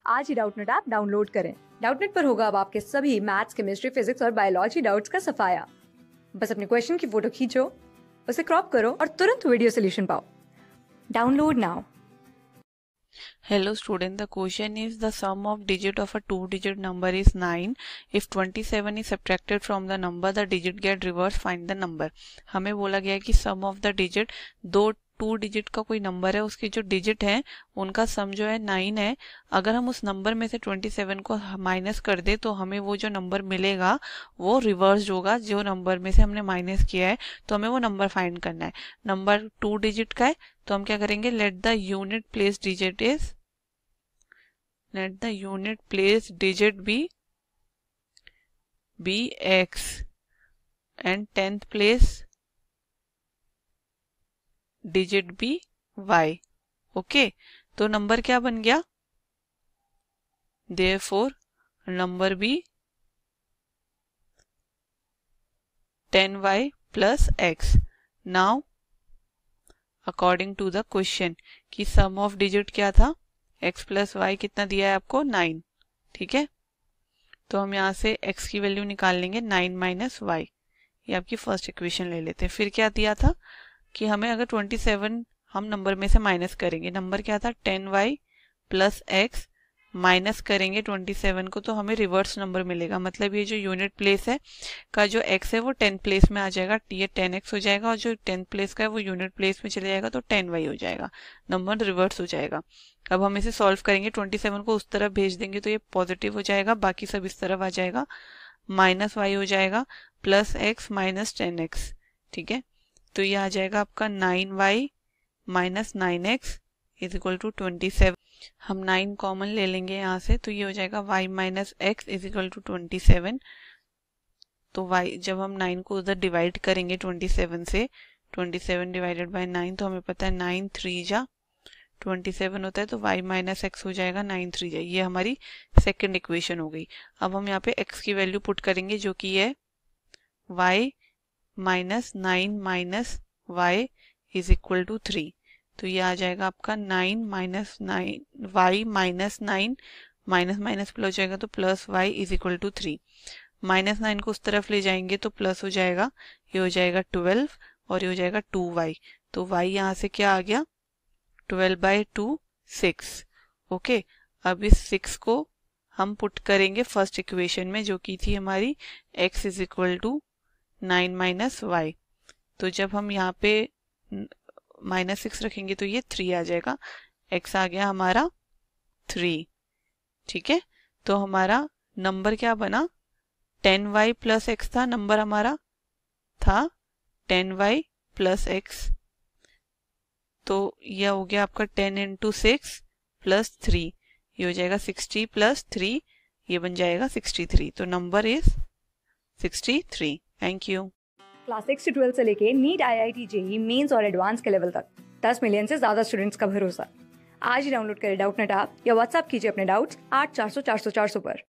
आज ही Doubtnut app download करें। डाउटनट पर होगा अब आपके सभी मैथ्स, केमिस्ट्री, फिजिक्स और बायोलॉजी डाउट्स का सफाया। बस अपने क्वेश्चन की फोटो खींचो, उसे क्रॉप करो और तुरंत वीडियो सोल्यूशन पाओ। Download now. Hello student, the question is the sum of digit of a two-digit number is 9. If 27 is subtracted from the number, the digit get reversed. Find the number. हमें बोला गया है कि sum of the digit दो two digit का कोई number है, उसके जो डिजिट हैं उनका सम जो है 9 है। अगर हम उस नंबर में से 27 को माइनस कर दे तो हमें वो जो नंबर मिलेगा वो रिवर्स होगा जो नंबर में से हमने माइनस किया है। तो हमें वो नंबर फाइंड करना है। नंबर टू डिजिट का है तो हम क्या करेंगे, let the unit place digit is let the unit place digit be x and 10th place digit be y. Okay, तो नंबर क्या बन गया, therefore number be 10y plus x. Now according to the question कि sum of digit क्या था, x plus Y कितना दिया है आपको 9, ठीक है। तो हम यहाँ से x की वैल्यू निकाल लेंगे 9 माइनस वाई, ये आपकी फर्स्ट इक्वेशन ले लेते हैं। फिर क्या दिया था कि हमें अगर 27 हम नंबर में से माइनस करेंगे, नंबर क्या था 10y प्लस x माइनस करेंगे 27 को तो हमें रिवर्स नंबर मिलेगा। मतलब ये जो यूनिट प्लेस है का जो x है वो 10 प्लेस में आ जाएगा, ये 10x हो जाएगा और जो 10 प्लेस का है वो यूनिट प्लेस में चले जाएगा तो 10y हो जाएगा, नंबर रिवर्स हो जाएगा। अब हम इसे सॉल्व करेंगे, 27 को उस तरफ भेज देंगे तो ये पॉजिटिव हो जाएगा, बाकी सब इस तरफ आ जाएगा, माइनस वाई हो जाएगा प्लस एक्स माइनस 10x, ठीक है। तो ये आ जाएगा आपका 9y minus 9x is equal to 27। हम 9 कॉमन ले लेंगे यहाँ से तो ये हो जाएगा y minus x is equal to 27। तो y जब हम 9 को उधर डिवाइड करेंगे 27 से, 27 डिवाइडेड बाय 9 तो हमें पता है 9 3 जा 27 होता है, तो y माइनस एक्स हो जाएगा 9 3 जा। ये हमारी सेकंड इक्वेशन हो गई। अब हम यहाँ पे x की वैल्यू पुट करेंगे जो कि है y minus 9 minus y is equal to 3। तो ये आ जाएगा आपका 9 minus 9 y minus 9 minus minus plus हो जाएगा तो plus y is equal to 3। Minus 9 को उस तरफ ले जाएंगे तो प्लस हो जाएगा, ये हो जाएगा 12 और ये हो जाएगा 2y। तो y यहाँ से क्या आ गया 12/2 6। ओके, अब इस 6 को हम पुट करेंगे फर्स्ट इक्वेशन में जो की थी हमारी x is equal to 9 minus y. तो जब हम यहाँ पे -6 रखेंगे तो ये 3 आ जाएगा, x आ गया हमारा 3, ठीक है। तो हमारा नंबर क्या बना 10y प्लस एक्स था, नंबर हमारा था 10y प्लस एक्स। तो यह हो गया आपका 10 इंटू 6 प्लस 3, ये हो जाएगा 60 प्लस 3, ये बन जाएगा 63। तो number is 63। Thank you. Class 6 से 12 से लेके नीट, IIT, JEE मेंस और एडवांस के लेवल तक 10 मिलियन से ज्यादा स्टूडेंट्स का भरोसा। आज ही डाउनलोड करें डाउटनट ऐप या व्हाट्सएप कीजिए अपने डाउट्स 8400 400 400 पर।